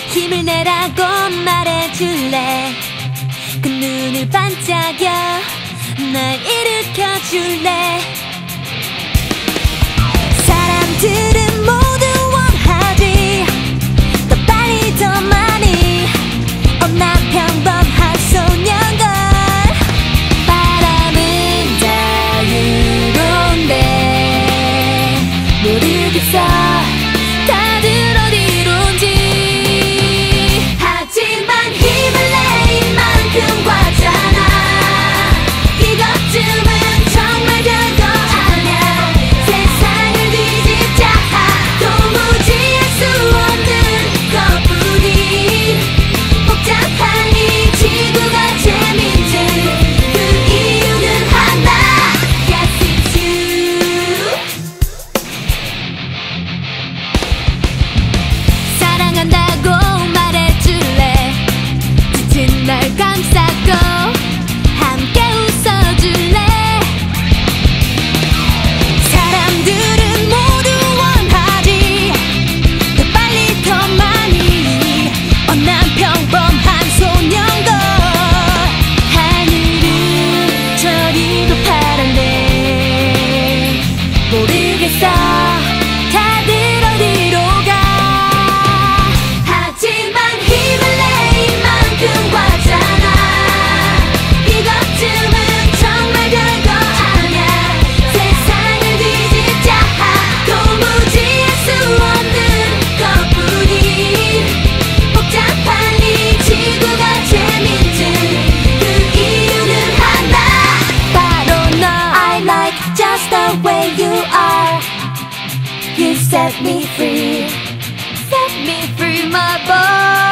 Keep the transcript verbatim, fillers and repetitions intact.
힘을 내라고 말해줄래. 그 눈을 반짝여 날 일으켜줄래. 사람들은 모두 원하지 더 빨리 더 많이. 어, 나 평범한 소년걸. 바람은 자유로운데 모르겠어 다들 어디론지. 하지만 힘을 내 이만큼 과잖아. 이것쯤은 정말 별거 아냐. 세상을 뒤집자 도무지 할 수 없는 것뿐인 복잡한 이 지구가 재밌는 그 이유는 하나. Yes, it's you. 사랑한다고 말해줄래. 지친 날 감싸고 함께 웃어줄래. 사람들은 모두 원하지 더 빨리 더 많이. 어, 난 평범한 소년걸. 하늘은 저리도 파란데 모르겠어 다들 어디로 가. 하지만 힘을 내 이만큼 과잖아. 이것쯤은 정말 별거 아냐. 세상을 뒤집자 도무지 할 수 없는 것뿐인 복잡한 이 지구가 재밌는 그 이유는 하나. 바로 너. I like just the way you are. You set me free. Set me free, my boy.